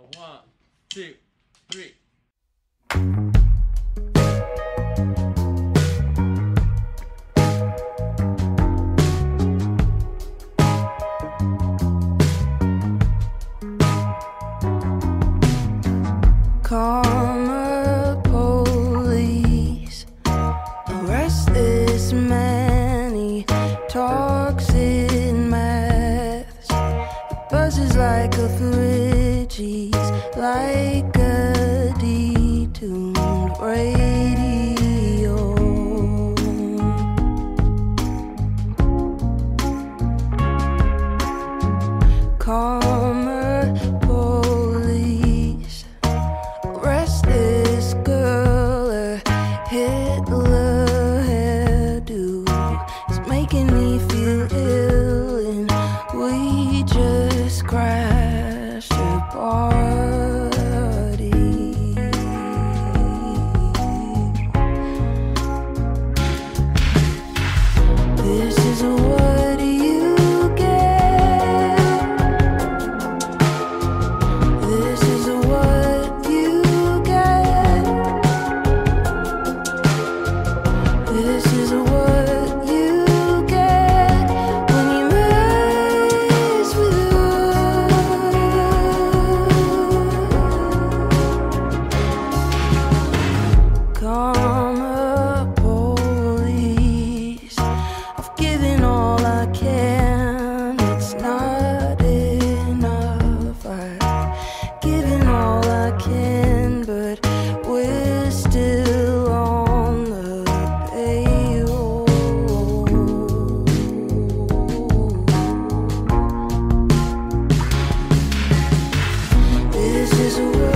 1, 2, 3. Karma police arrest this man. He talks in maths. He buzzes like a fridge. He's like a detuned radio. Karma police arrest this girl. Her Hitler hairdo is making me feel ill, and we just crashed a party. This is what you get. This is what you get. This is what you get when you mess with us. Karma police, I've given all I can. It's not enough. I've given all I can, but we're still on the payroll. This is